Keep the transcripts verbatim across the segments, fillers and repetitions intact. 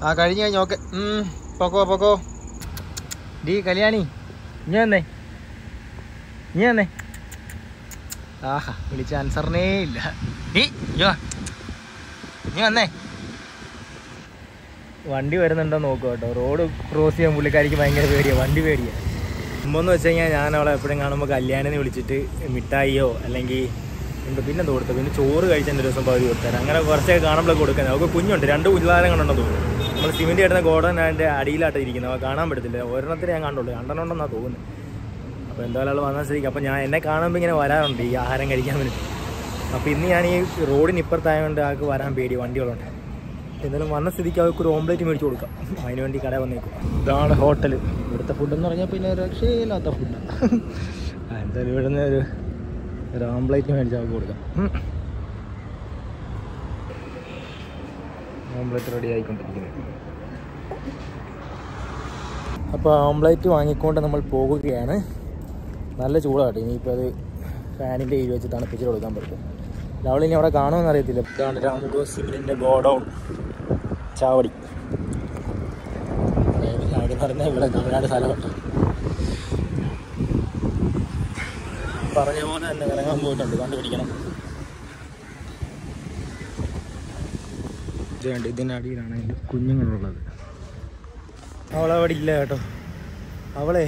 ആ കഴിഞ്ഞ് കഴിഞ്ഞ് ഓക്കെ. പൊക്കോ പൊക്കോ. ഡീ കല്യാണി ഇനി വന്നേ ഇനി വന്നേ. ആഹാ വിളിച്ച ആൻസറിനേ ഇല്ല. ഡീ ഇനി വന്നേ. വണ്ടി വരുന്നുണ്ടോ നോക്കുക കേട്ടോ. റോഡ് ക്രോസ് ചെയ്യാൻ പുള്ളിക്കാരിക്ക് ഭയങ്കര പേടിയാണ്, വണ്ടി പേടിയാണ്. മുമ്പെന്ന് വെച്ച് കഴിഞ്ഞാൽ ഞാൻ അവളെ എപ്പോഴും കാണുമ്പോൾ കല്യാണിനെ വിളിച്ചിട്ട് മിഠായിയോ അല്ലെങ്കിൽ ഉണ്ട് പിന്നെ കൊടുത്തു. പിന്നെ ചോറ് കഴിച്ചതിൻ്റെ ദിവസം പകുതി കൊടുത്തരാം. അങ്ങനെ കുറച്ചൊക്കെ കാണുമ്പോഴൊക്കെ കൊടുക്കാൻ. അവൾക്ക് കുഞ്ഞുണ്ട്, രണ്ട് കുഞ്ഞുതാരം കണ്ടെന്ന് തോന്നുന്നു. നമ്മൾ സിമെൻറ്റ് കിടന്ന ഗോഡൻ അതിൻ്റെ അടിയിലായിട്ട് ഇരിക്കുന്നത്. അവ കാണാൻ പറ്റത്തില്ല. ഒരെണ്ണത്തിന് ഞാൻ കണ്ടുള്ളൂ, രണ്ടെണ്ണമുണ്ടെന്നാണ് തോന്നുന്നത്. അപ്പോൾ എന്തായാലും ആൾ വന്നാൽ ശരിക്കും. അപ്പോൾ ഞാൻ എന്നെ കാണുമ്പോൾ ഇങ്ങനെ വരാറുണ്ട് ഈ ആഹാരം കഴിക്കാൻ വേണ്ടി. അപ്പോൾ ഇന്ന് ഞാൻ ഈ റോഡിന് ഇപ്പുറത്തായതുകൊണ്ട് ആൾക്ക് വരാൻ പേടി, വണ്ടികളുണ്ട്. എന്നാലും വന്ന സ്ഥിതിക്ക് അവർക്ക് ഒരു ഓംലേറ്റ് മേടിച്ച് കൊടുക്കാം. അതിന് വേണ്ടി കട വന്നേക്കും. ഇതാണ് ഹോട്ടൽ. ഇവിടുത്തെ ഫുഡെന്ന് പറഞ്ഞാൽ പിന്നെ രക്ഷയില്ലാത്ത ഫുഡാണ്. എന്തായാലും ഇവിടുന്ന് ഒരു ഒരു ഓംലേറ്റ് മേടിച്ച് അവർക്ക് കൊടുക്കാം. ഓംലേറ്റ് റെഡി ആയിക്കൊണ്ടിരിക്കുന്നത്. അപ്പോൾ ഓംലേറ്റ് വാങ്ങിക്കൊണ്ട് നമ്മൾ പോകുകയാണ്. നല്ല ചൂടാകട്ടെ. ഇനിയിപ്പോൾ അത് ഫാനിൻ്റെ കീഴിൽ വെച്ച് തണുപ്പിച്ച് കൊടുക്കാൻ പറ്റും. രാവിലെ ഇനി അവിടെ കാണുമെന്ന് അറിയത്തില്ല. ഇതാണ് രാമുഗോ സിമെൻറ്റിൻ്റെ ഗോഡൗൺ ചാവടി. ചാവടി എന്ന് പറഞ്ഞാൽ ഇവിടെ തമിഴ്നാട് സ്ഥലമുണ്ട്. പറഞ്ഞ പോലെ തന്നെ ഇറങ്ങാൻ പോയിട്ടുണ്ട്, കണ്ടുപിടിക്കണം. ഇതുണ്ട്, ഇതിനടിയിലാണ് അതിൻ്റെ കുഞ്ഞുങ്ങളുള്ളത്. അവളവിടെ ഇല്ല കേട്ടോ. അവളെ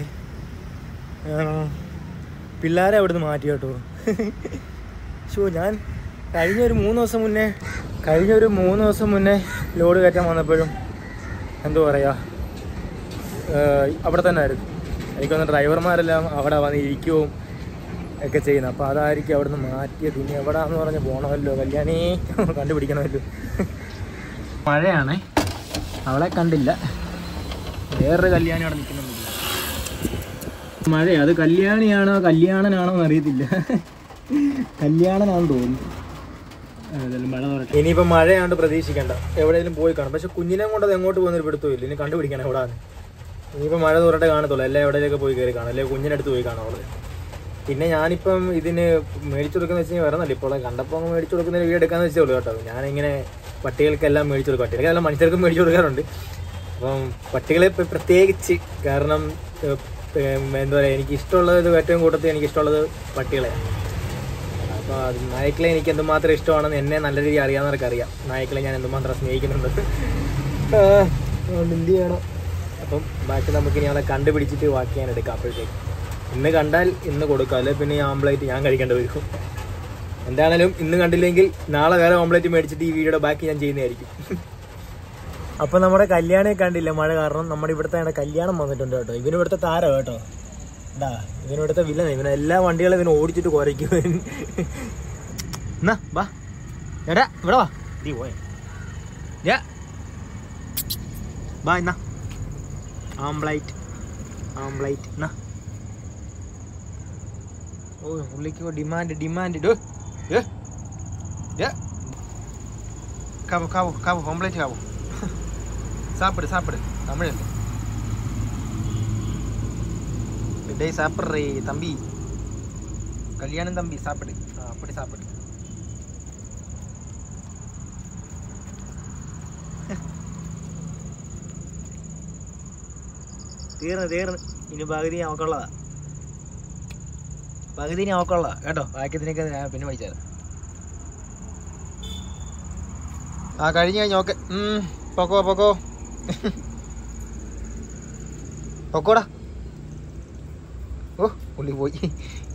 പിള്ളേരെ അവിടുന്ന് മാറ്റി കേട്ടോ. ഷോ ഞാൻ കഴിഞ്ഞൊരു മൂന്ന് ദിവസം മുന്നേ കഴിഞ്ഞൊരു മൂന്ന് ദിവസം മുന്നേ ലോഡ് കയറ്റാൻ വന്നപ്പോഴും എന്തോ പറയുക അവിടെ തന്നെ ആയിരുന്നു. എനിക്കൊന്ന് ഡ്രൈവർമാരെല്ലാം അവിടെ വന്ന് ഇരിക്കുകയും ഒക്കെ ചെയ്യുന്നത്. അപ്പോൾ അതായിരിക്കും അവിടെ നിന്ന് മാറ്റിയത്. ഇനി എവിടെയാണെന്ന് പറഞ്ഞ് പോകണമല്ലോ, കല്യാണി കണ്ടുപിടിക്കണമല്ലോ. മഴയാണേ, അവളെ കണ്ടില്ല. വേറൊരു കല്യാണി അവിടെ നിൽക്കുന്നുണ്ട്. മഴ, അത് കല്യാണിയാണോ കല്യാണനാണോ എന്ന് അറിയത്തില്ല. കല്യാണനാണെന്ന് തോന്നുന്നു. മഴ പറഞ്ഞിട്ട് ഇനിയിപ്പോൾ മഴയാണ്ട് പ്രതീക്ഷിക്കേണ്ട, എവിടെയെങ്കിലും പോയി കാണും. പക്ഷെ കുഞ്ഞിനെ കൊണ്ട് അത് എങ്ങോട്ട് പോകുന്നൊരു പിടുത്തമില്ല. ഇനി കണ്ടുപിടിക്കണം എവിടെയാണ്. ഇനിയിപ്പോൾ മഴ തോറട്ടെ കാണത്തുള്ളൂ. എല്ലാം എവിടെയൊക്കെ പോയി കയറി കാണാം, അല്ലെങ്കിൽ കുഞ്ഞിനടുത്ത് പോയി കാണാം അവള്. പിന്നെ ഞാനിപ്പം ഇതിന് മേടിച്ചു കൊടുക്കുന്ന വെച്ച് കഴിഞ്ഞാൽ വരണമല്ലോ. ഇപ്പോൾ കണ്ടപ്പോൾ അങ്ങ് മേടിച്ചു കൊടുക്കുന്ന വീഡിയോ എടുക്കാമെന്ന് വെച്ചേ ഉള്ളൂ കേട്ടോ. ഞാനിങ്ങനെ പട്ടികൾക്കെല്ലാം മേടിച്ചു കൊടുക്കും. പട്ടികൾക്കെല്ലാം മനുഷ്യർക്കും മേടിച്ചു കൊടുക്കാറുണ്ട്. അപ്പം പട്ടികളെ പ്രത്യേകിച്ച്, കാരണം എന്താ പറയുക, എനിക്ക് ഇഷ്ടമുള്ളത് ഏറ്റവും കൂട്ടത്തിൽ എനിക്ക് ഇഷ്ടമുള്ളത് പട്ടികളെയാണ്. അപ്പോൾ അത് നായ്ക്കളെ എനിക്ക് എന്തുമാത്രം ഇഷ്ടമാണെന്ന് എന്നെ നല്ല രീതിയിൽ അറിയാവുന്നവർക്ക് അറിയാം. നായ്ക്കളെ ഞാൻ എന്തുമാത്രം സ്നേഹിക്കുന്നുണ്ട്. അതുകൊണ്ട് എന്ത് ചെയ്യണം. അപ്പം ബാക്കി നമുക്കിനി അവളെ കണ്ടുപിടിച്ചിട്ട് ബാക്കി ഞാൻ എടുക്കാം. അപ്പോഴത്തേക്ക് ഇന്ന് കണ്ടാൽ ഇന്ന് കൊടുക്കാം, അല്ലെങ്കിൽ പിന്നെ ഈ ഓംലേറ്റ് ഞാൻ കഴിക്കേണ്ടി വരും. എന്താണേലും ഇന്ന് കണ്ടില്ലെങ്കിൽ നാളെ വേറെ ഓംലേറ്റ് മേടിച്ചിട്ട് ഈ വീഡിയോയുടെ ബാക്കി ഞാൻ ചെയ്യുന്നതായിരിക്കും. അപ്പോൾ നമ്മുടെ കല്യാണം കണ്ടില്ല, മഴ കാരണം. നമ്മുടെ ഇവിടുത്തെ കല്യാണം വന്നിട്ടുണ്ട് കേട്ടോ. ഇവന് ഇവിടുത്തെ താരം കേട്ടോ. എന്താ ഇവനിവിടുത്തെ വില്ലൻ. ഇവനെ എല്ലാ വണ്ടികളും ഇവന് ഓടിച്ചിട്ട് കുറയ്ക്കും. എന്നാ വാ എടാ ഇവിടെ വാ. നീ പോയ ബാ. എന്നാ ഓംലേറ്റ് ഓംലേറ്റ് എന്നാ. ഓ പുള്ളിക്ക് ഡിമാൻഡ് ഡിമാൻഡ് ഡോ കാവോ കാവോ കാവോ ഓംലേറ്റ് കാവോ. சாப்பிடு சாப்பிடு தமிழ் டேய் சாப்பிட்றே தம்பி, கல்யாணம் தம்பி சாப்பிடு. அப்படி சாப்பிடு. തീർന്ന് തീർന്ന് ഇനി പകുതി നോക്കുള്ളതാ. പകുതി നോക്കുള്ളതാ കേട്ടോ. ബാക്കിയതിനൊക്കെ ഞാൻ പിന്നെ പഠിച്ചത്. ആ കഴിഞ്ഞ് കഴിഞ്ഞ് ഓക്കെ. പൊക്കോ പൊക്കോ പൊക്കോടാ. ഓ പുള്ളി പോയി.